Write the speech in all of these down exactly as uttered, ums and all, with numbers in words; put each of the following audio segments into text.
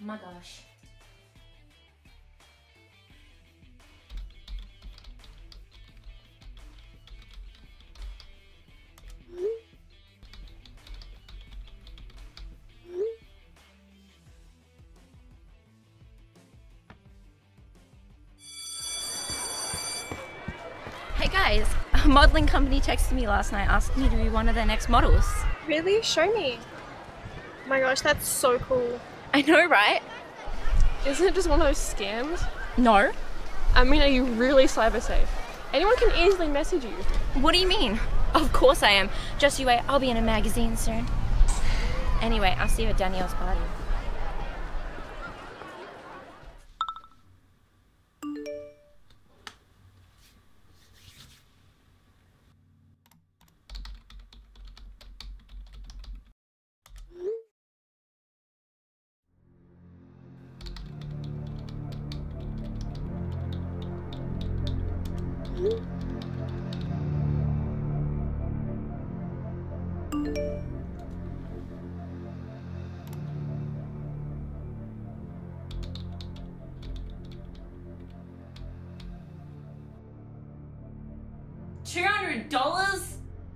Oh my gosh. Hey guys, a modelling company texted me last night asking me to be one of their next models. Really? Show me. Oh my gosh, that's so cool. I know, right? Isn't it just one of those scams? No. I mean, are you really cyber safe? Anyone can easily message you. What do you mean? Of course I am. Just you wait, I'll be in a magazine soon. Anyway, I'll see you at Danielle's party. Two hundred dollars?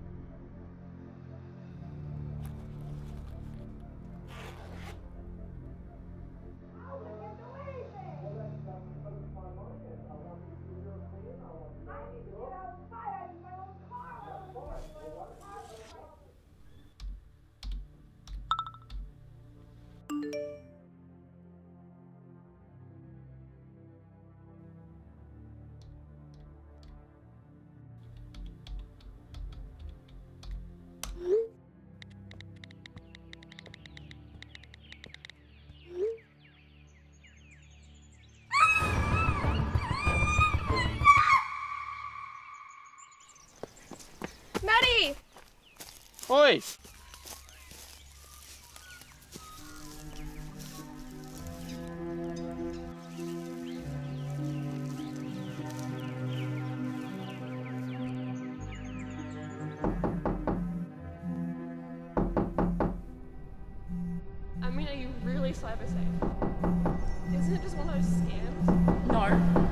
Maddie! Oi! I mean, are you really cyber safe? Isn't it just one of those scams? No.